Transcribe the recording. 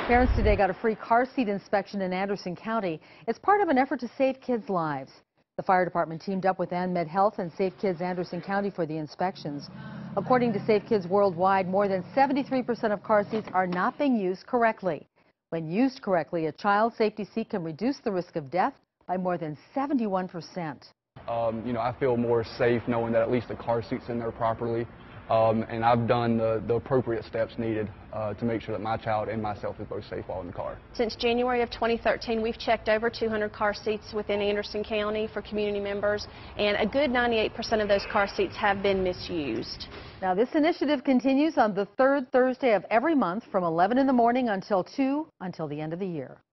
Parents today got a free car seat inspection in Anderson County. It's part of an effort to save kids' lives. The fire department teamed up with AnMed Health and Safe Kids Anderson County for the inspections. According to Safe Kids Worldwide, more than 73% of car seats are not being used correctly. When used correctly, a child safety seat can reduce the risk of death by more than 71%. I feel more safe knowing that at least the car seat's in there properly. And I've done the appropriate steps needed to make sure that my child and myself is both safe while in the car. Since January of 2013, we've checked over 200 car seats within Anderson County for community members, and a good 98% of those car seats have been misused. Now, this initiative continues on the third Thursday of every month from 11 in the morning until 2 until the end of the year.